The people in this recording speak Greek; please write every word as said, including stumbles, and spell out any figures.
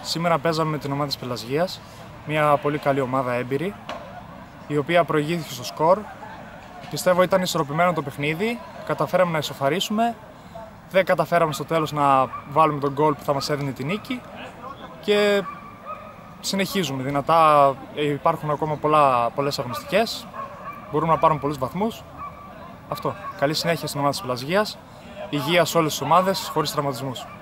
Σήμερα παίζαμε με την ομάδα της Πελασγίας, μια πολύ καλή ομάδα έμπειρη, η οποία προηγήθηκε στο σκορ. Πιστεύω ήταν ισορροπημένο το παιχνίδι, καταφέραμε να ισοφαρίσουμε, δεν καταφέραμε στο τέλος να βάλουμε τον γκολ που θα μας έδινε την νίκη και συνεχίζουμε δυνατά, υπάρχουν ακόμα πολλά, πολλές αγωνιστικές, μπορούμε να πάρουμε πολλούς βαθμούς. Αυτό. Καλή συνέχεια στην ομάδα της Πελασγίας, υγεία σε όλες τις ομάδες, χωρίς τραυματισμούς.